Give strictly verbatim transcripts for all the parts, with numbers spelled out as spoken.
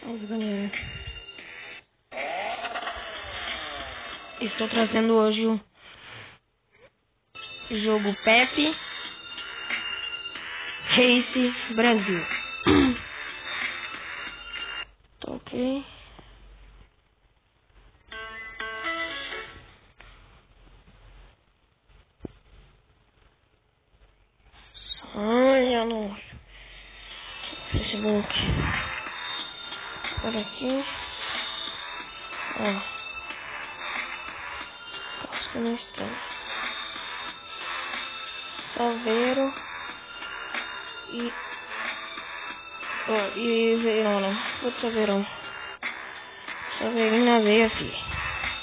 Salve, galera. Estou trazendo hoje o jogo Pepe Race Brasil. Tá ok. Olha no Facebook. Por aqui. Ó. Casca no instante. Salveiro. E. Ó, e Verona. Puta Verona. Salveirinho na veia, filho.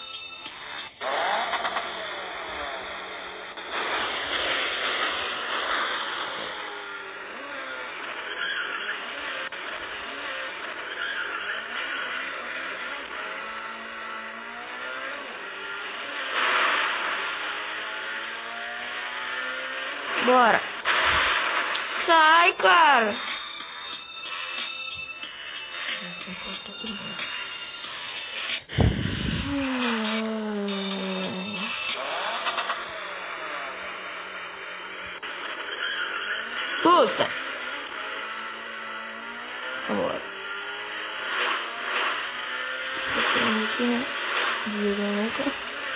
Bora. Sai, cara. Puta. Bora. Vira nunca.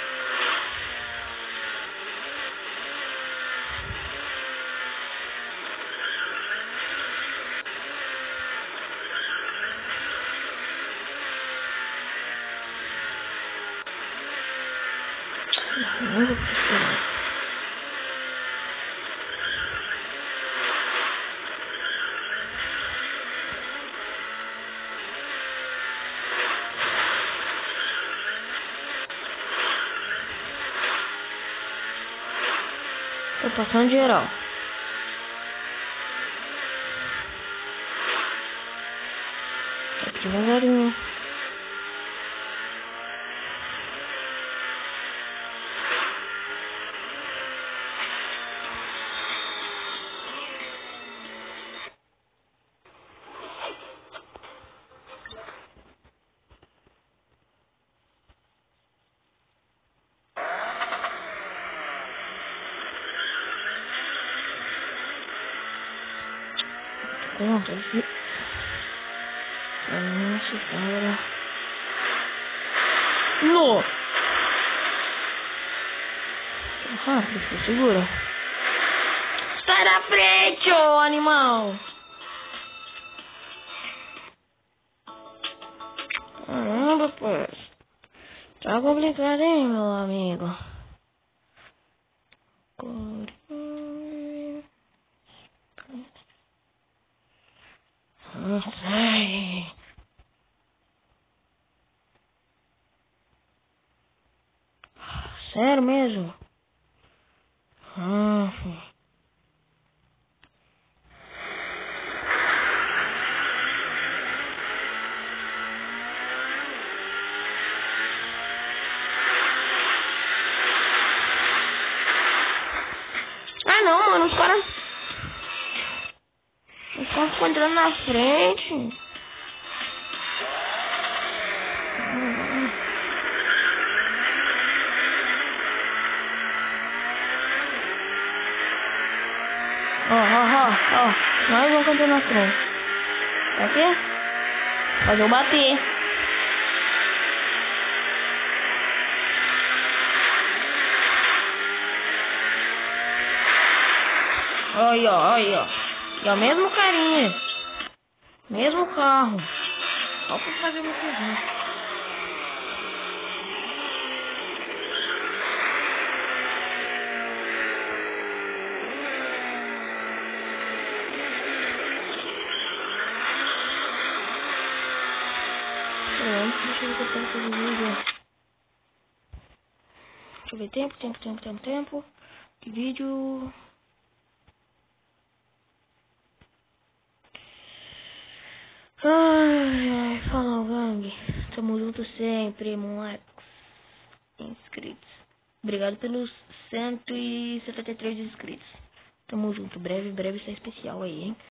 Não vou precisar. Tô passando geral. Tá aqui devagarinho. Pronto, aqui. Nossa, cara. No! Rápido, filho, segura. Sai da frente, ô animal! Caramba, pô. Tá complicado, hein, meu amigo? Não sei. Sério mesmo? Ah, ah não, mano, os caras. Os caras ficam entrando na frente. Ó, ó, ó, ó. Nós vamos cantar na frente. Tá aqui? Fazer eu bater. Aí, ó, aí, ó. E é o mesmo carinha. Mesmo carro. Só pra fazer o meu quiser. Deixa eu ver quanto tempo de vídeo. Deixa eu ver tempo, tempo, tempo, tempo, tempo. Que vídeo. Ai, ai, falou, gangue. Tamo junto sempre, moleques. Inscritos. Obrigado pelos cento e setenta e três inscritos. Tamo junto. Breve, breve, isso é especial aí, hein?